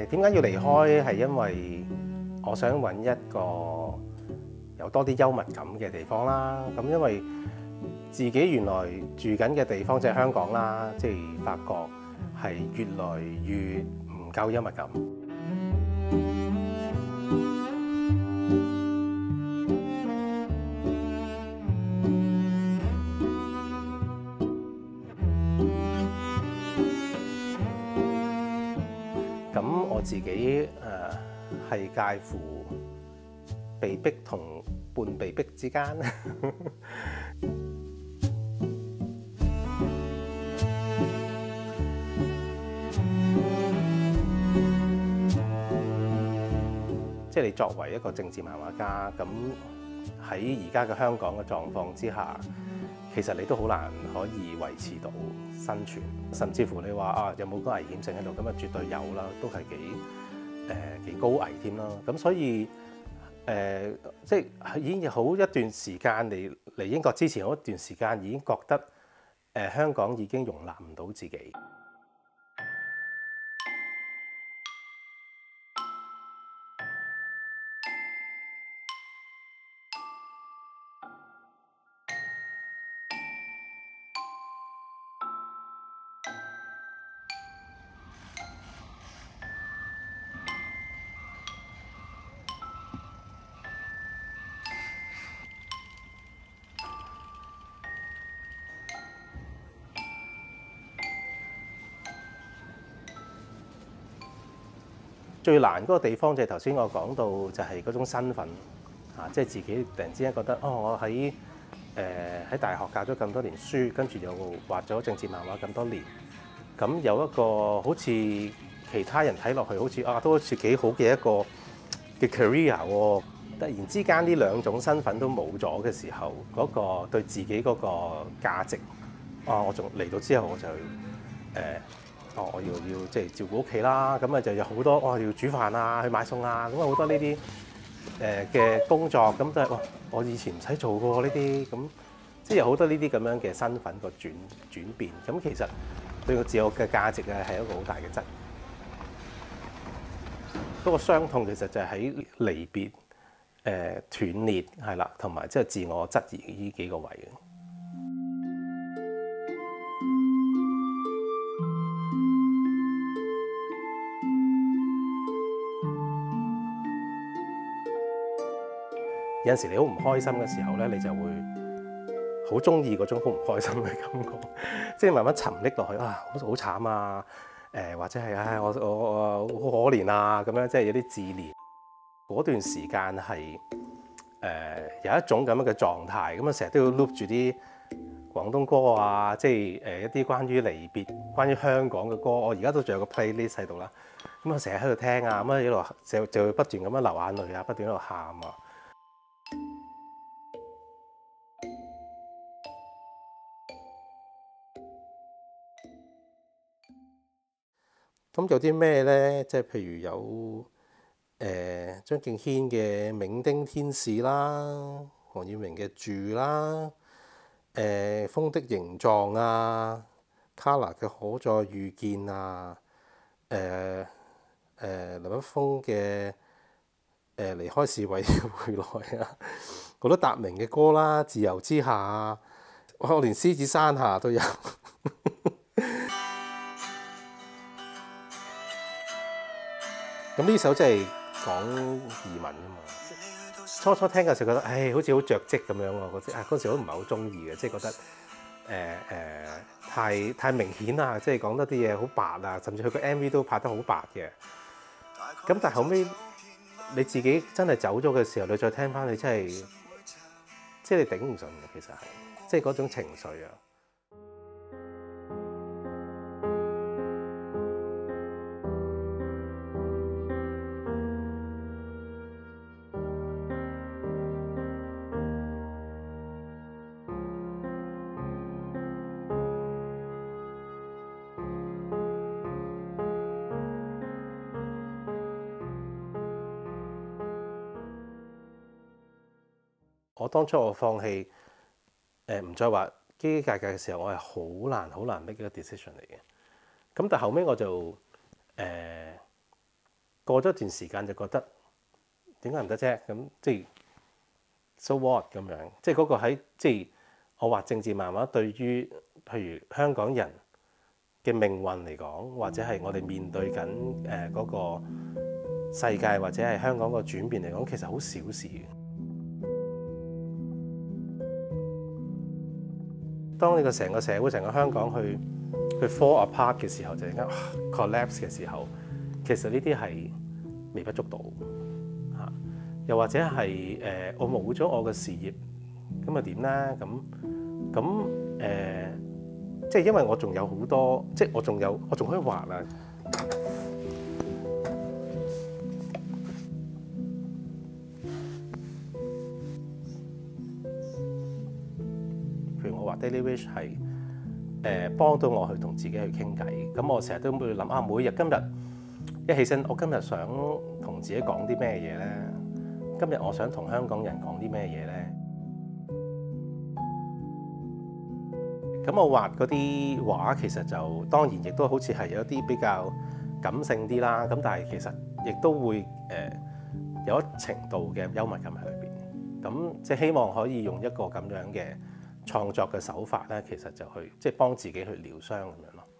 點解要離開？係因為我想揾一個有多啲幽默感嘅地方啦。咁因為自己原來住緊嘅地方即係香港啦，即係發覺係越來越唔夠幽默感。咁我自己係介乎被逼同半被逼之間。即係你作為一個政治漫畫家，咁喺而家嘅香港嘅狀況之下，其實你都好難可以維持到生存，甚至乎你話啊有冇個危險性喺度？咁啊絕對有啦，都係幾高危添啦。咁所以即係已經有好一段時間嚟英國之前，好一段時間已經覺得香港已經容納唔到自己。最難嗰個地方就係頭先我講到，就係嗰種身份啊，即係自己突然之間覺得，我喺大學教咗咁多年書，跟住又畫咗政治漫畫咁多年，咁有一個好似其他人睇落去好似都好似幾好嘅一個嘅 career 喎。突然之間呢兩種身份都冇咗嘅時候，嗰個對自己嗰個價值，我仲嚟到之後我就我要即係照顧屋企啦，咁啊就有好多要煮飯啊，去買餸啊，咁啊好多呢啲嘅工作，咁就係我以前唔使做過呢啲，咁即係有好多呢啲咁樣嘅身份個轉變，咁其實對個自我嘅價值係一個好大嘅質疑。嗰個傷痛其實就係喺離別、斷裂係啦，同埋即係自我質疑呢幾個位嘅。有陣時你好唔開心嘅時候咧，你就會好中意嗰種好唔開心嘅感覺，即係慢慢沉溺落去好慘啊！或者係我好可憐啊咁樣，即係有啲自憐。嗰段時間係有一種咁樣嘅狀態，咁啊成日都要 loop 住啲廣東歌啊，即係一啲關於離別、關於香港嘅歌。我而家都仲有個 playlist 喺度啦，咁啊成日喺度聽啊，咁啊一路就會不斷咁樣流眼淚啊，不斷喺度喊啊。咁有啲咩咧？即係譬如有張敬軒嘅《冥丁天使》啦，黃耀明嘅《住》啦，風的形狀啊，卡拿嘅可再遇見啊，林一峰嘅離開是為了回來啊，好多達明嘅歌啦，自由之下啊，我連獅子山下都有。咁呢首真係講移民㗎嘛？初聽嘅時候覺得，好似好着跡咁樣喎。嗰時都唔係好中意嘅，即係覺得太明顯啦，即係講得啲嘢好白啊，甚至佢個 MV 都拍得好白嘅。咁但係後尾你自己真係走咗嘅時候，你再聽翻，你真係即係你頂唔順嘅，其實係即係嗰種情緒啊。我當初我放棄唔再畫基基格格嘅時候，我係好難 make 一個 decision 嚟嘅。咁但後尾我就過咗一段時間就覺得點解唔得啫？咁即係 so what 咁樣，即係嗰個喺即係我畫政治漫畫對於譬如香港人嘅命運嚟講，或者係我哋面對緊嗰個世界或者係香港個轉變嚟講，其實好小事嘅。當你個成個社會、成個香港去 fall apart 嘅時候，就突然間 collapse 嘅時候，其實呢啲係微不足道嚇。又或者係我冇咗我嘅事業，咁啊點咧？咁即係因為我仲有好多，即係我仲可以畫啊。譬如我畫 Daily Wish 係幫到我去同自己去傾偈。咁我成日都會諗啊，每日今日一起身，我今日想同自己講啲咩嘢咧？今日我想同香港人講啲咩嘢咧？咁我畫嗰啲畫其實就當然亦都好似係有一啲比較感性啲啦，咁但係其實亦都會有一程度嘅幽默感喺裏邊。咁即係希望可以用一個咁樣嘅創作嘅手法咧，其實就去即係幫自己去療傷咁樣咯。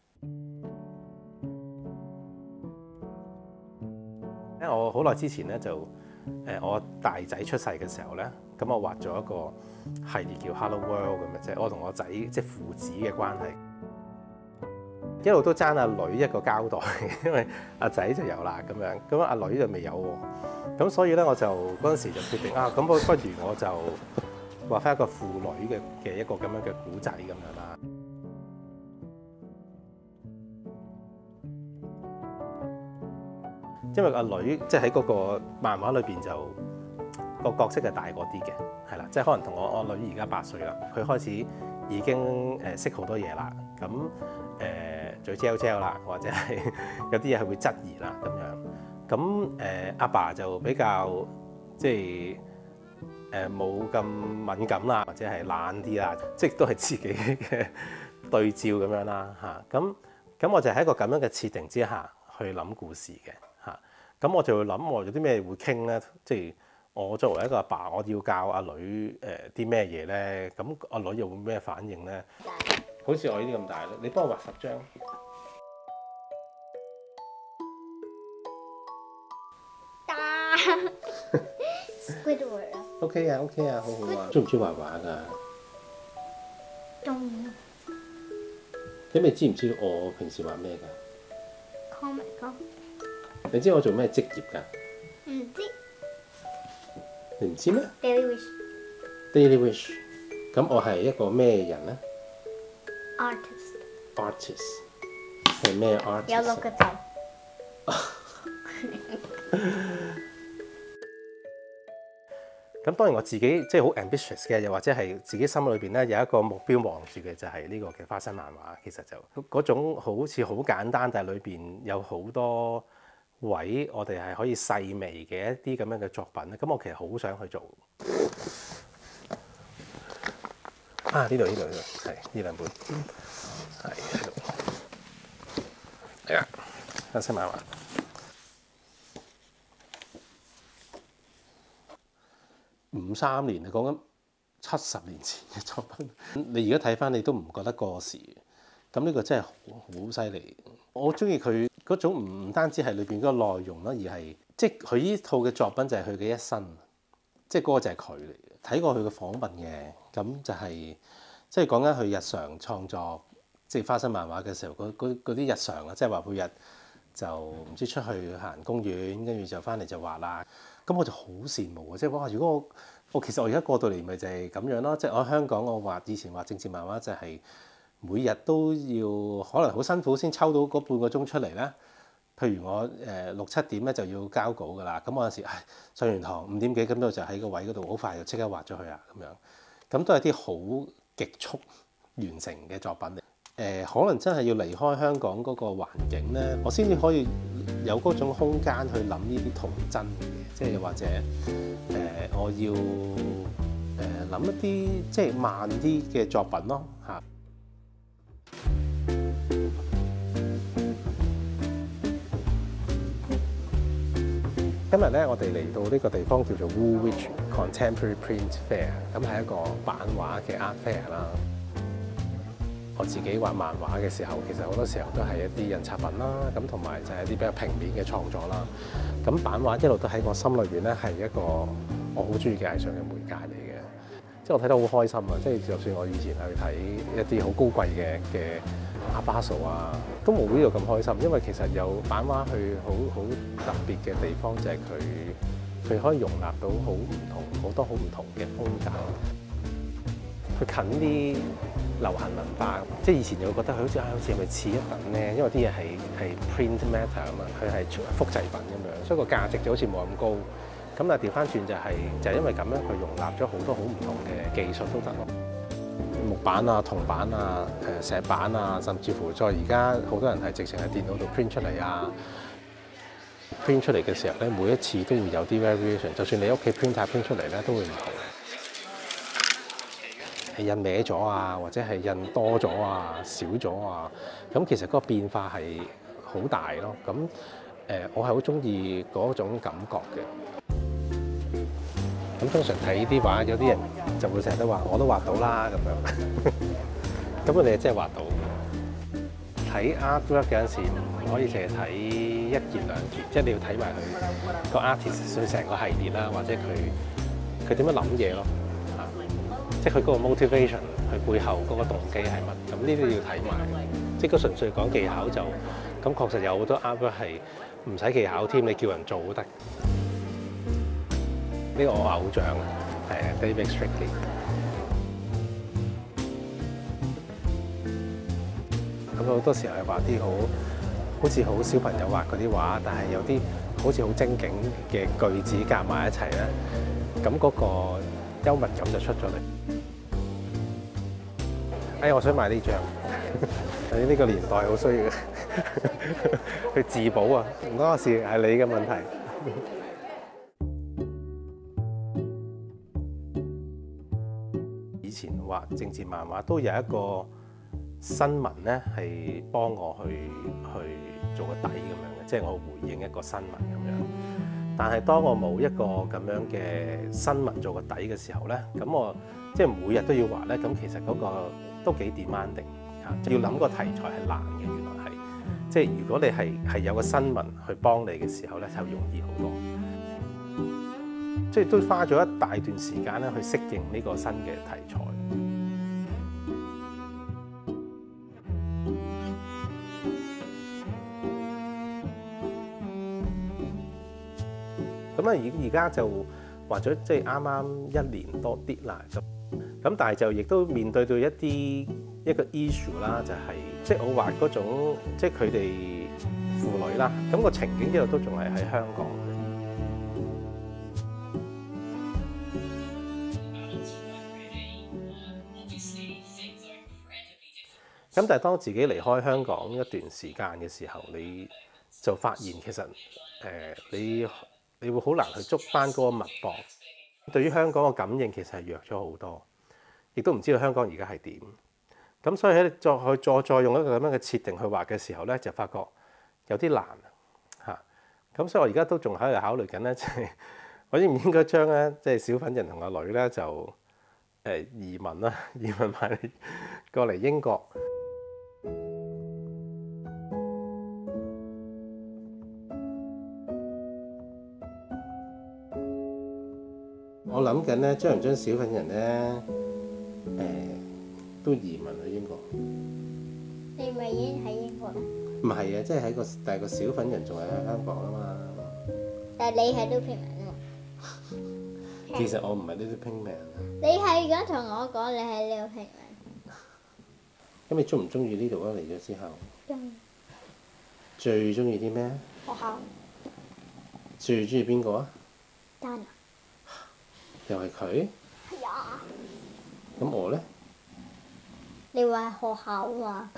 因為我好耐之前咧就我大仔出世嘅時候咧，咁我畫咗一個系列叫 Hello World 咁嘅，即係我同我仔即係父子嘅關係，一路都爭阿女一個交代，因為阿仔就有啦咁樣，咁阿女就未有喎，咁所以咧我就嗰陣時就決定啊，咁不如我就畫翻一個父女嘅一個咁樣嘅古仔咁樣啦。因為阿女即係喺嗰個漫畫裏邊就個角色係大個啲嘅，係啦，即係可能同我女而家8歲啦，佢開始已經識好多嘢啦，咁最 gel 啦，或者係有啲嘢係會質疑啦咁樣，咁阿爸就比較即係冇咁敏感啦，或者係懶啲啦，即係都係自己嘅對照咁樣啦嚇，咁我就喺一個咁樣嘅設定之下去諗故事嘅。咁我就會諗我有啲咩會傾咧，即係我作為一個阿爸，我要教阿女啲咩嘢咧，咁阿女又會咩反應咧？好似我呢啲咁大咯，你幫我畫10張。 大 Squidward 啊。 OK 啊，好好啊。中唔中意畫畫㗎？ 中意。 咁你知唔知我平時畫咩㗎 ？Comic 咯。 你知我做咩職業㗎？ 唔知。 你唔知咩 ？Daily Wish。咁我係一個咩人咧 Artist。 係咩 artist？ 有6個字。 咁當然我自己即係好 ambitious 嘅，又或者係自己心裏邊咧有一個目標望住嘅，就係呢個嘅花生漫畫。其實就嗰種好似好簡單，但係裏邊有好多位我哋係可以細微嘅一啲咁樣嘅作品咧。咁我其實好想去做。啊！呢度係呢兩本，係喺度。係啊，花生漫畫。53年，你講緊70年前嘅作品，你而家睇翻你都唔覺得過時。咁呢個真係好犀利。我中意佢嗰種唔單止係裏邊嗰個內容啦，而係即係佢呢套嘅作品就係佢嘅一生，即係嗰個就係佢嚟嘅。睇過佢嘅訪問嘅，咁就係即係講緊佢日常創作，即係花生漫畫嘅時候嗰啲日常啊，即係話每日就唔知出去行公園，跟住就翻嚟就畫啦。咁我就好羨慕啊！即係哇，如果我其實我而家過到嚟咪就係咁樣咯。即係我喺香港，我以前畫政治漫畫就係每日都要可能好辛苦先抽到嗰半個鐘出嚟啦。譬如我6、7點咧就要交稿㗎啦。咁我有時上完堂5點幾咁，我就喺個位嗰度好快就即刻畫咗佢啊咁樣。咁都係啲好極速完成嘅作品嚟。可能真係要離開香港嗰個環境咧，我先至可以有嗰種空間去諗呢啲童真嘅嘢，即係又或者我要諗一啲即係慢啲嘅作品咯嚇。 今日咧，我哋嚟到呢個地方叫做 Woolwich Contemporary Print Fair， 咁係一個版畫嘅 art fair 啦。我自己畫漫畫嘅時候，其實好多時候都係一啲印刷品啦，咁同埋就係一啲比較平面嘅創作啦。咁版畫一路都喺我心裏邊咧，係一個我好中意嘅藝術嘅媒介嚟嘅。即係我睇得好開心啊！即係就算我以前去睇一啲好高貴嘅阿巴素啊，都冇呢度咁開心，因為其實有版畫去好特別嘅地方，就係佢可以容納到好多好唔同嘅風格，佢近啲流行文化。即係以前就會覺得佢好似係咪似一品咧，因為啲嘢係 print matter 啊嘛，佢係複製品咁樣，所以個價值就好似冇咁高。咁但係調翻轉就係因為咁樣，佢容納咗好多好唔同嘅技術都得咯。木板啊、銅板啊、石板啊，甚至乎再而家好多人係直情喺電腦度 print 出嚟啊。print 出嚟嘅時候咧，每一次都會有啲 variation。就算你屋企 print 出嚟咧，都會唔同。係印歪咗啊，或者係印多咗啊、少咗啊，咁其實嗰個變化係好大咯。咁我係好中意嗰種感覺嘅。咁通常睇啲畫，有啲人就會成日都話：我都畫到啦咁樣。咁我哋真係畫到。睇 artwork 有陣時唔可以淨係睇一件兩件，即係你要睇埋佢個 artist 佢成個系列啦，或者佢點樣諗嘢咯。即係佢嗰個 motivation， 佢背後嗰個動機係乜？咁呢啲要睇埋。即係佢純粹講技巧就咁，確實有好多 artwork 係唔使技巧添，你叫人做都得。呢個我偶像係 David Strictly。咁好多時候係畫啲好似好小朋友畫嗰啲畫，但係有啲好似好精警嘅句子夾埋一齊咧，咁嗰個幽默感就出咗嚟。哎，我想買呢張。喺呢個年代好需要去自保啊！唔關我事，係你嘅問題。以前畫政治漫畫都有一個新聞咧，係幫我去做個底咁樣嘅，即係我回應一個新聞咁樣。但係當我冇一個咁樣嘅新聞做個底嘅時候咧，咁我即係每日都要畫咧，咁其實嗰個都幾 demanding 嚇，要諗個題材係難嘅，原來係即係如果你係有個新聞去幫你嘅時候咧，就容易好多。即係都花咗一大段時間咧去適應呢個新嘅題材。咁啊，而家就畫咗即係啱啱1年多啲啦。咁但係就亦都面對到一個 issue 啦，就係即係我畫嗰種即係佢哋父女啦。咁個情景呢度都仲係喺香港嘅。咁但係當自己離開香港一段時間嘅時候，你就發現其實你會好難去捉翻嗰個脈搏。對於香港嘅感應其實係弱咗好多，亦都唔知道香港而家係點。咁所以喺再用一個咁樣嘅設定去畫嘅時候咧，就發覺有啲難嚇。咁所以我而家都仲喺度考慮緊咧，即係我應唔應該將咧即係小粉人同阿女咧就移民啦，移民埋過嚟英國。我諗緊咧，將唔將小粉人咧都移民去英國？ 你咪已經喺英國啦？ 唔係啊，即係但係個小粉人仲係喺香港啊嘛。 但係你係 Little Pink Man 啊嘛。 其實我唔係 Little Pink Man 啊。 你係咁同我講，你係 Little Pink Man。 咁你中唔中意呢度啊？嚟咗之後。 中意。 最中意啲咩？ 學校。 最中意邊個啊？ 丹娜。 又係佢？ 係啊。 咁我咧？ 你話係學校啊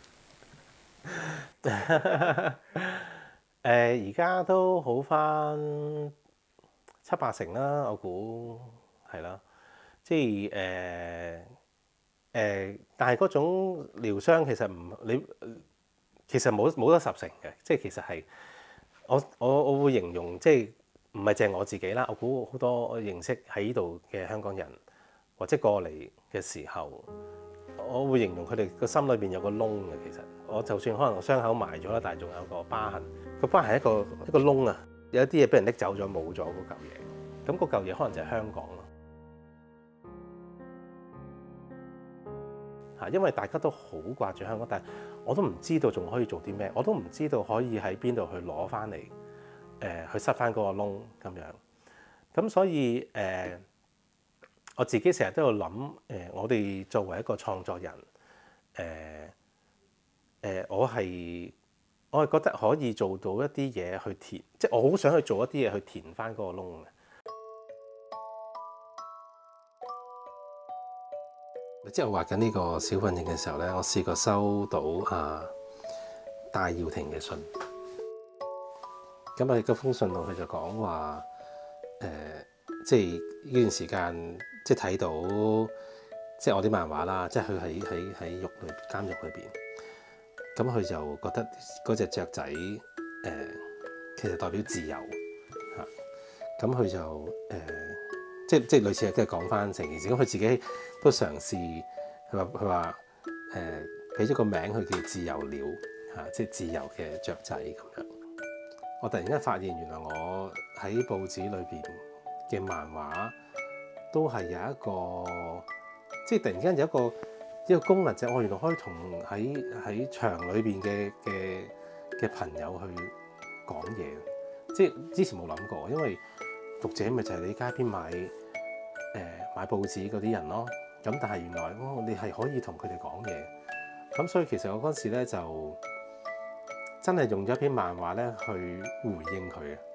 嘛？ 而家都好翻7-8成啦，我估係啦。即係但係嗰種療傷其實其實冇得10成嘅，即係其實係我會形容即係唔係淨係我自己啦，我估好多我認識喺呢度嘅香港人，或者過嚟嘅時候，我會形容佢哋個心裏邊有個窿嘅。其實我就算可能個傷口埋咗啦，但係仲有個疤痕。個疤痕係一個窿啊，有一啲嘢俾人拎走咗，冇咗嗰嚿嘢。咁嗰嚿嘢可能就係香港咯。嚇，因為大家都好掛住香港，但係我都唔知道仲可以做啲咩，我都唔知道可以喺邊度去攞翻嚟，去塞翻嗰個窿咁樣。咁所以我自己成日都有諗，我哋作為一個創作人，我係覺得可以做到一啲嘢去填，即係我好想去做一啲嘢去填翻嗰個窿嘅。即係我畫緊呢個小粉影嘅時候咧，我試過收到戴耀廷嘅信。咁喺嗰封信度，佢就講話即係呢段時間，即係睇到即係我啲漫畫啦，即係佢喺監獄裏邊。咁佢就覺得嗰隻雀仔其實代表自由嚇。咁佢就即係類似即係講翻成件事。咁佢自己都嘗試，佢話俾咗個名佢叫自由鳥嚇，即係自由嘅雀仔咁樣。我突然間發現，原來我喺報紙裏邊嘅漫畫都係有一個，即係突然間有一個功能，就係我原來可以同喺場裏邊嘅朋友去講嘢。即係之前冇諗過，因為讀者咪就係你街邊買報紙嗰啲人咯。咁但係原來你係可以同佢哋講嘢。咁所以其實我嗰時咧就真係用咗一篇漫畫咧去回應佢嘅。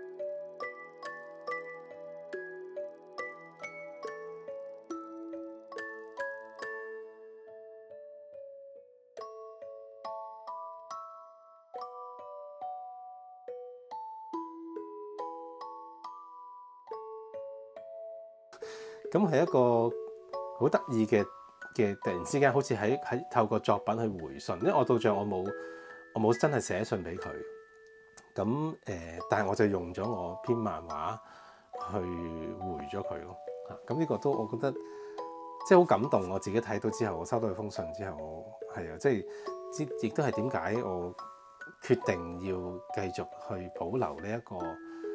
咁係一個好得意嘅，突然之間好似喺透過作品去回信，因為我到最後我冇真係寫信俾佢。咁但係我就用咗我篇漫畫去回咗佢咯。咁呢個都我覺得即係好感動。我自己睇到之後，我收到佢封信之後，係啊，即係亦都係點解我決定要繼續去保留呢一個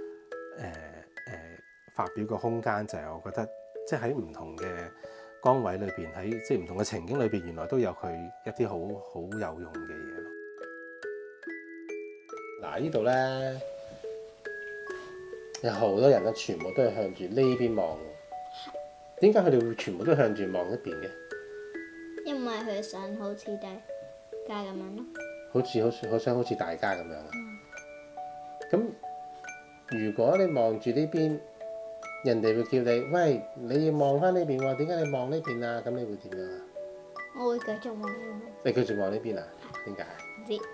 發表個空間，就係我覺得。即係喺唔同嘅崗位裏邊，喺即係唔同嘅情景裏邊，原來都有佢一啲好有用嘅嘢咯。嗱，呢度咧有好多人咧，全部都係向住呢邊望。點解佢哋會全部都向住望一邊嘅？ 因為佢想好似大家咁樣咯。 好想好似大家咁樣啊！咁如果你望住呢邊，人哋會叫你，喂，你要望翻呢邊喎？點解你望呢邊啊？咁你會點樣啊？ 我會繼續望呢邊。 你繼續望呢邊啊？點解？ 唔知。